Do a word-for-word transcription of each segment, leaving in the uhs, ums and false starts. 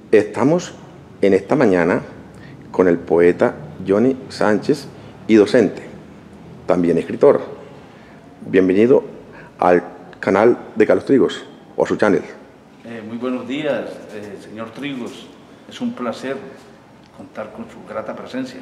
Estamos en esta mañana con el poeta Johnny Sánchez y docente, también escritor. Bienvenido al canal de Carlos Trigos, o su channel. Eh, muy buenos días, eh, señor Trigos. Es un placer contar con su grata presencia.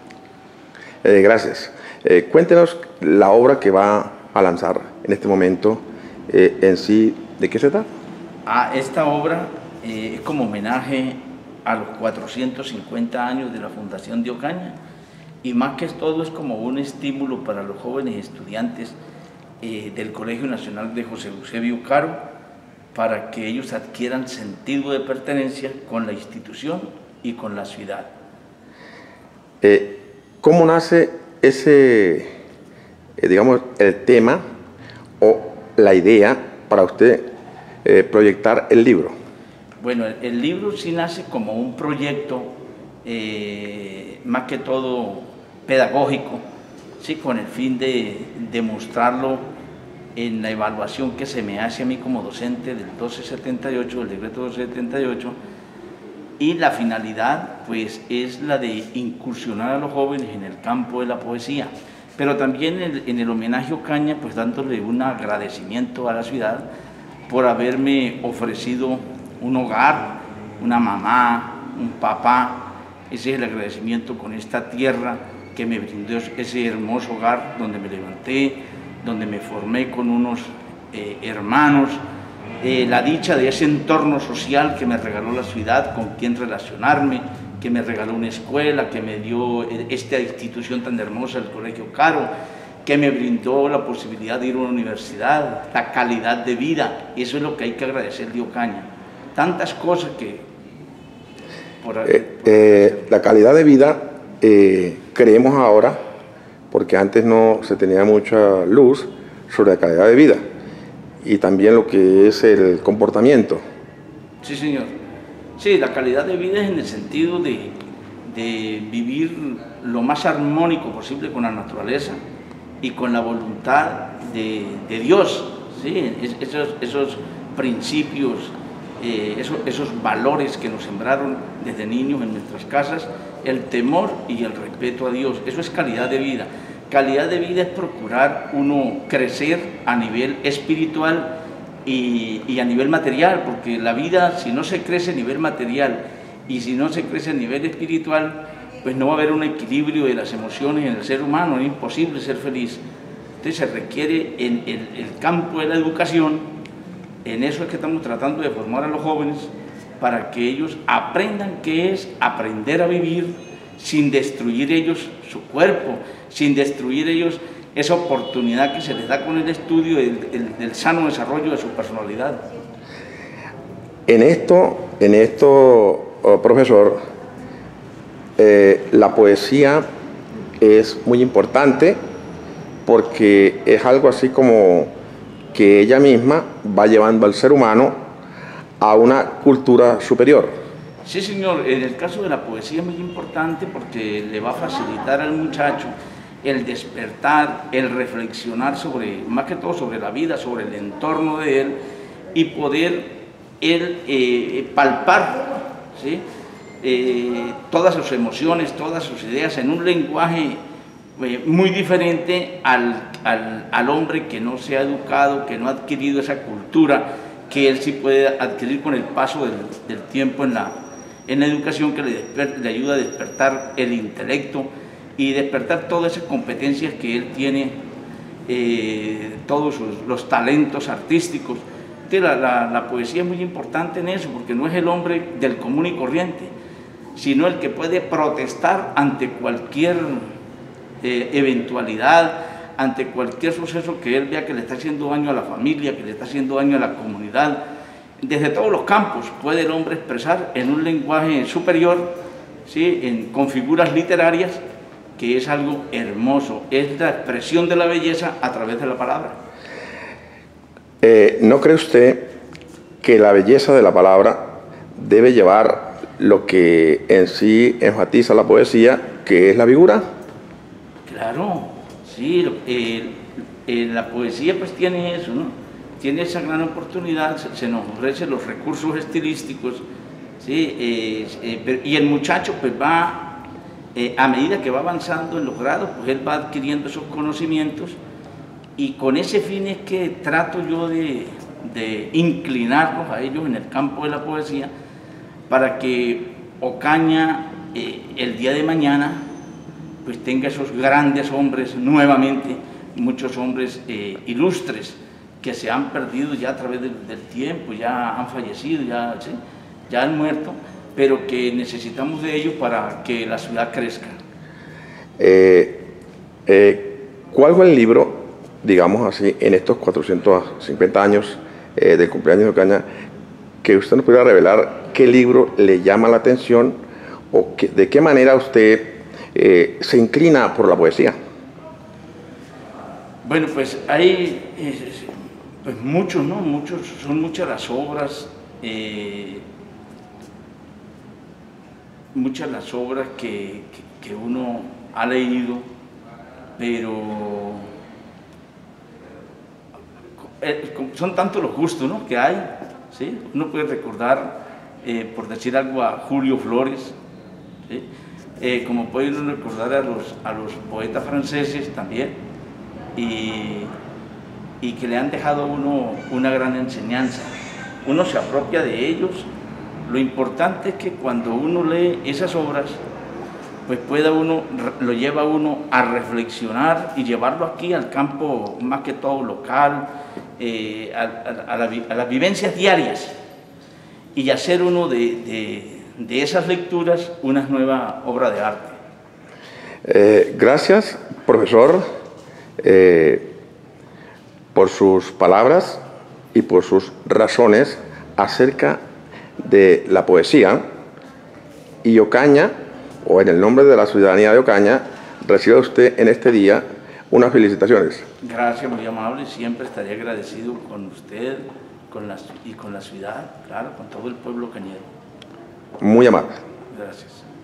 Eh, gracias. Eh, cuéntenos la obra que va a lanzar en este momento, eh, en sí, ¿de qué se trata? Ah, esta obra eh, es como homenaje a los cuatrocientos cincuenta años de la Fundación de Ocaña, y más que todo es como un estímulo para los jóvenes estudiantes eh, del Colegio Nacional de José Eusebio Caro, para que ellos adquieran sentido de pertenencia con la institución y con la ciudad. Eh, ¿Cómo nace ese, eh, digamos, el tema o la idea para usted eh, proyectar el libro? Bueno, el, el libro sí nace como un proyecto eh, más que todo pedagógico, sí, con el fin de demostrarlo en la evaluación que se me hace a mí como docente del doce setenta y ocho, del decreto doce setenta y ocho, y la finalidad pues es la de incursionar a los jóvenes en el campo de la poesía, pero también en el, en el homenaje a Ocaña, pues dándole un agradecimiento a la ciudad por haberme ofrecido un hogar, una mamá, un papá. Ese es el agradecimiento con esta tierra que me brindó ese hermoso hogar donde me levanté, donde me formé con unos eh, hermanos, eh, la dicha de ese entorno social que me regaló la ciudad, con quien relacionarme, que me regaló una escuela, que me dio esta institución tan hermosa, el Colegio Caro, que me brindó la posibilidad de ir a una universidad, la calidad de vida. Eso es lo que hay que agradecer de Ocaña. Tantas cosas que... Por, eh, por eh, la calidad de vida, eh, creemos ahora, porque antes no se tenía mucha luz sobre la calidad de vida y también lo que es el comportamiento. Sí, señor. Sí, la calidad de vida es en el sentido de, de vivir lo más armónico posible con la naturaleza y con la voluntad de, de Dios, ¿sí? Es, esos, esos principios, eh, esos, esos valores que nos sembraron desde niños en nuestras casas, el temor y el respeto a Dios. Eso es calidad de vida. Calidad de vida es procurar uno crecer a nivel espiritual y, y a nivel material, porque la vida, si no se crece a nivel material y si no se crece a nivel espiritual, pues no va a haber un equilibrio de las emociones en el ser humano, es imposible ser feliz. Entonces se requiere en el, el campo de la educación, en eso es que estamos tratando de formar a los jóvenes, para que ellos aprendan qué es aprender a vivir sin destruir ellos su cuerpo, sin destruir ellos esa oportunidad que se les da con el estudio del, del, del sano desarrollo de su personalidad. En esto, en esto, oh, profesor, eh, la poesía es muy importante porque es algo así como que ella misma va llevando al ser humano a una cultura superior. Sí, señor, en el caso de la poesía es muy importante porque le va a facilitar al muchacho el despertar, el reflexionar sobre, más que todo sobre la vida, sobre el entorno de él, y poder él eh, palpar, ¿sí? eh, todas sus emociones, todas sus ideas en un lenguaje eh, muy diferente al, al, al hombre que no se ha educado, que no ha adquirido esa cultura que él sí puede adquirir con el paso del, del tiempo en la en la educación, que le, le ayuda a despertar el intelecto y despertar todas esas competencias que él tiene, eh, todos sus, los talentos artísticos. La, la, la poesía es muy importante en eso, porque no es el hombre del común y corriente, sino el que puede protestar ante cualquier eh, eventualidad, ante cualquier suceso que él vea que le está haciendo daño a la familia, que le está haciendo daño a la comunidad. Desde todos los campos puede el hombre expresar en un lenguaje superior, ¿sí? en, con figuras literarias, que es algo hermoso, es la expresión de la belleza a través de la palabra. Eh, ¿No cree usted que la belleza de la palabra debe llevar lo que en sí enfatiza la poesía, que es la figura? Claro, sí, eh, eh, la poesía pues tiene eso, ¿no? Tiene esa gran oportunidad, se, se nos ofrecen los recursos estilísticos, ¿sí? Eh, eh, y el muchacho pues va, eh, a medida que va avanzando en los grados, pues él va adquiriendo esos conocimientos, y con ese fin es que trato yo de, de inclinarlos a ellos en el campo de la poesía, para que Ocaña eh, el día de mañana pues tenga esos grandes hombres nuevamente, muchos hombres eh, ilustres que se han perdido ya a través del, del tiempo, ya han fallecido, ya, ¿sí? ya han muerto, pero que necesitamos de ellos para que la ciudad crezca. Eh, eh, ¿Cuál fue el libro, digamos así, en estos cuatrocientos cincuenta años eh, del cumpleaños de Ocaña, que usted nos pudiera revelar qué libro le llama la atención o que, de qué manera usted eh, se inclina por la poesía? Bueno, pues hay eh, pues muchos, ¿no? Muchos, son muchas las obras, eh, muchas las obras que, que, que uno ha leído, pero son tantos los gustos, ¿no?, que hay, ¿sí? Uno puede recordar, eh, por decir algo, a Julio Flores, ¿sí? eh, como puede uno recordar a los, a los poetas franceses también, y, y que le han dejado a uno una gran enseñanza. Uno se apropia de ellos. Lo importante es que cuando uno lee esas obras, pues pueda uno, lo lleva a uno a reflexionar y llevarlo aquí al campo más que todo local, eh, a, a, a, la, a las vivencias diarias, y hacer uno de, de, de esas lecturas una nueva obra de arte. Eh, gracias, profesor, eh, por sus palabras y por sus razones acerca de la poesía, y Ocaña, o en el nombre de la ciudadanía de Ocaña, reciba usted en este día unas felicitaciones. Gracias, muy amable. Siempre estaré agradecido con usted con la, y con la ciudad, claro, con todo el pueblo ocañero. Muy amable. Gracias.